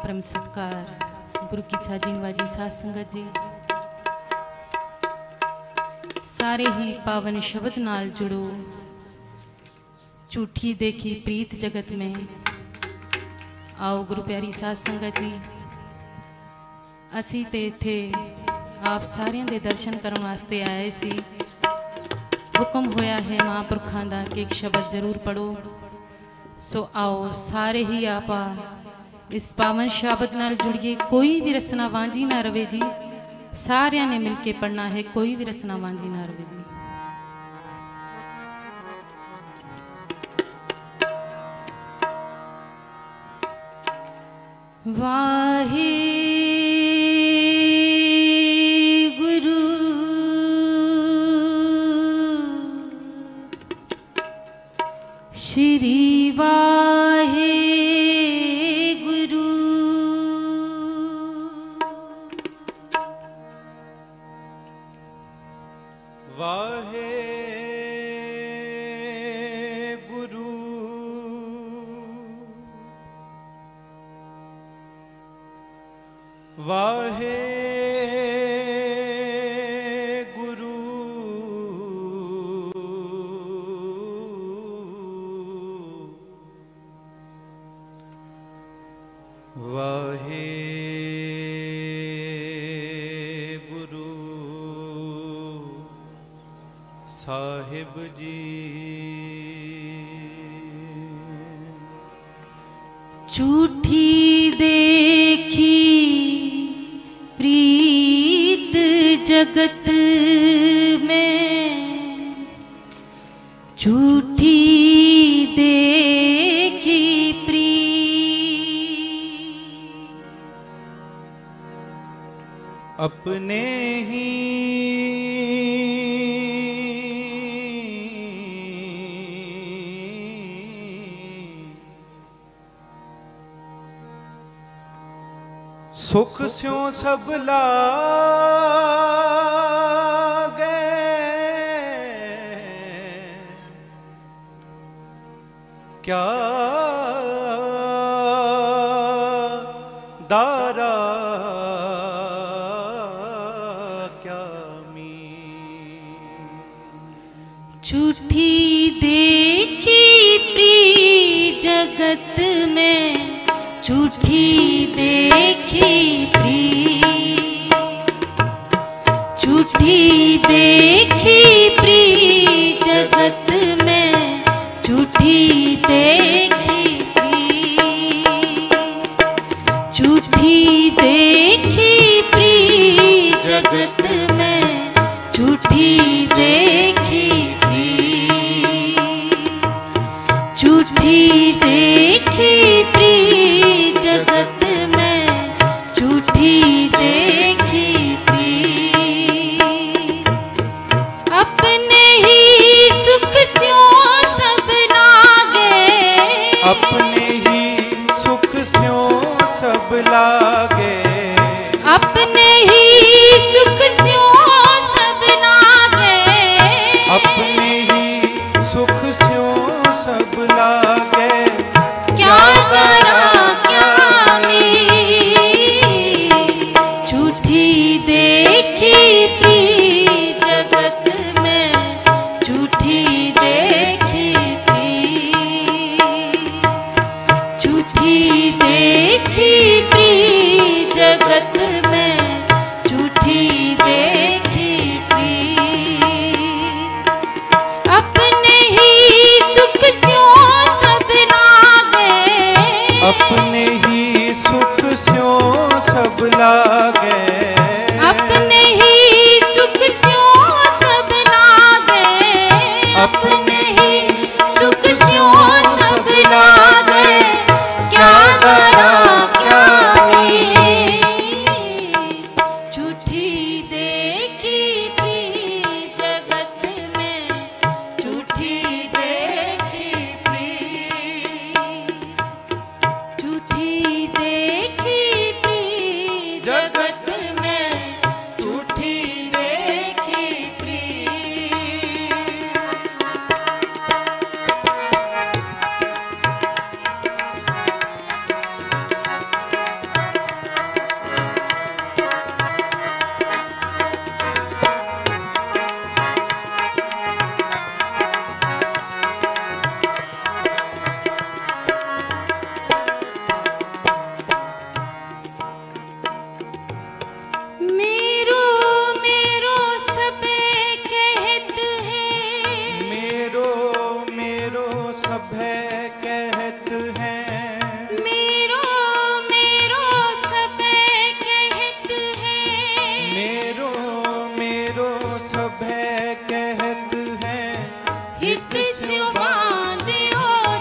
परम सत्कार गुरु की साजीन वाजी साध संगत जी, सारे ही पावन शब्द नाल जुड़ो। झूठी देखी प्रीत जगत में, आओ गुरु प्यारी साध संगत जी, असी ते इत्थे आप सारिਆਂ ਦੇ दर्शन करने वास्ते आए सी। हुक्म होया है महापुरखों का कि एक शब्द जरूर पढ़ो। सो आओ सारे ही आपा इस पावन शब्द नाल जुड़िए। कोई भी रसना वांझी ना रवे जी, सारिया ने मिलके पढ़ना है, कोई भी रसना वांझी ना रवे जी। वाहे गुरु श्री वाहे गुरु वाहे गुरु वाहे गुरु वाहे गुरु साहिब जी। झूठी देखी प्रीत जगत में, झूठी देखी प्रीत अपने ही सुख स्यों सब लागे, क्या दारा क्या मी। झूठी देखी प्रीत जगत में, झूठी देखी प्रीत, झूठी देखी प्रीत जगत में, झूठी देखी प्रीत, झूठी देखी प्रीत जगत में, झूठी देखी प्रीत, झूठी देखी प्रीत जगत में, झूठी देखी प्रीत अपने ही सुख स्यों सब लागे, अपने ही सुख स्यों सब लागे, अपने ही सुख स्यों सब लागे, अपने ही सुख स्यों सब लागे। क्या हित स्यो बांध्यो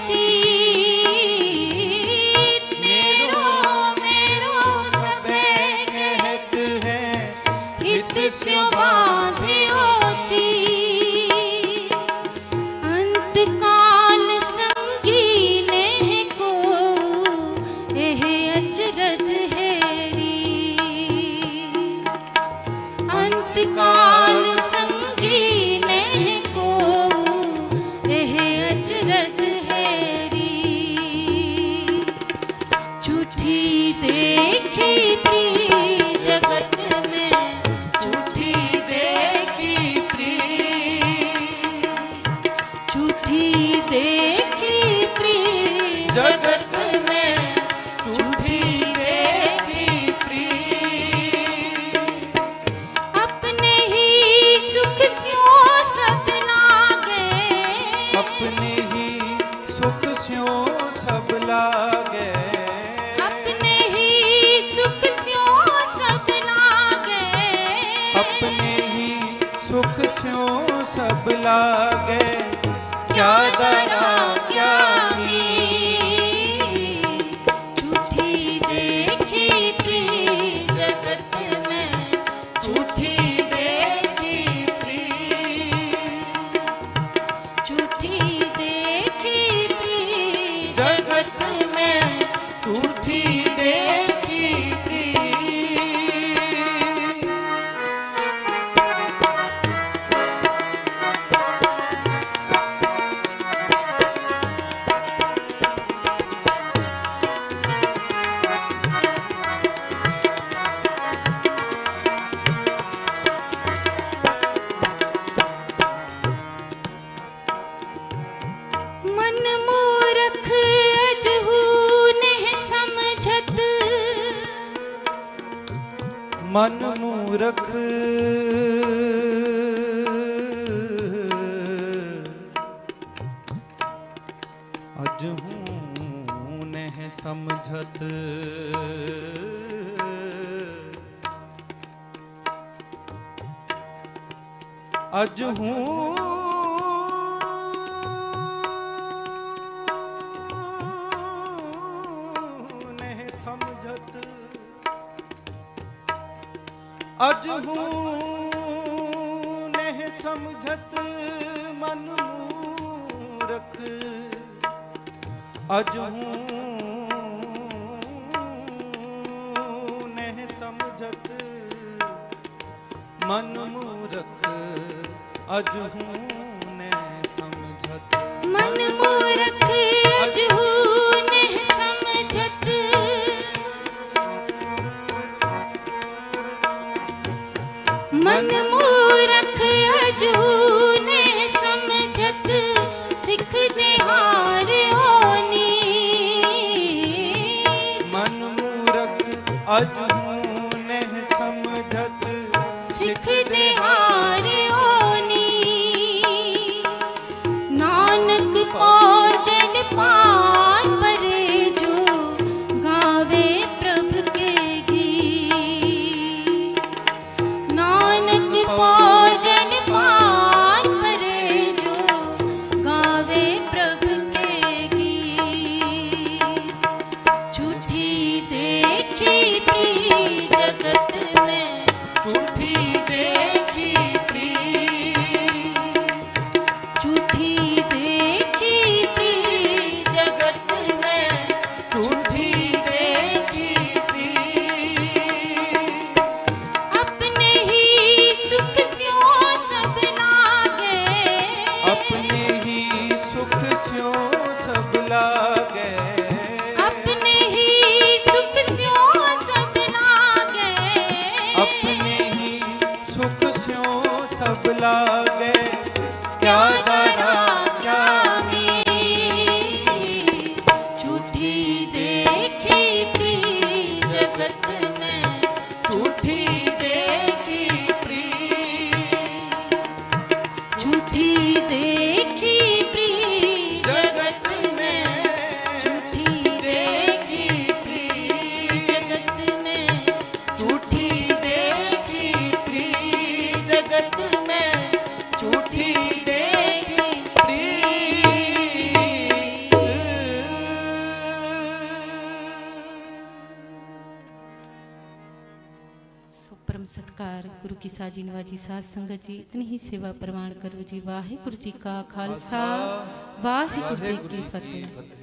चीत। मेरो मेरो सबे कहत है हित स्यो बांध्यो चीत। अंत काल संगी नेह को एह अचरज हेरी। अंत काल संगी नेह को एह अचरज हेरी। झूठी देखी प्रिय जगत में झूठी देखी प्रिय। झूठी देखी प्रिय जगत में झूठी देखी प्रिय। अपने ही सुख स्यो सब लागे। अपने ही सुख स्यो सब लागे। अपने ही सुख स्यो सब लागे। अपने ही सुख स्यो सब लागे। क्या दरा क्या मीर। झूठी देखी प्रिय जगत में झूठी देखी प्रिय। झूठी देखी प्रिय जगत में झूठी देखी प्रिय। मन मूरख अजहू नेह समझत। मन मूरख अजहू नेह समझत। अजहू नेह समझत। अजहू नेह समझत मन मूरख। अजहू नेह समझत मन मूरख। अजहू नेह समझत मन मूरख अजहू नेह समझत। मन मूरख अजहू नेह समझत। सिख निहार होनी। मन मूरख अजहू नेह समझत। सिख निहार होनी। नानक पौ जन गुरु की साजी नवाजी साध संगत जी इतनी ही सेवा प्रवान करो जी। वाहिगुरु जी का खालसा वाहिगुरु जी की फतेह।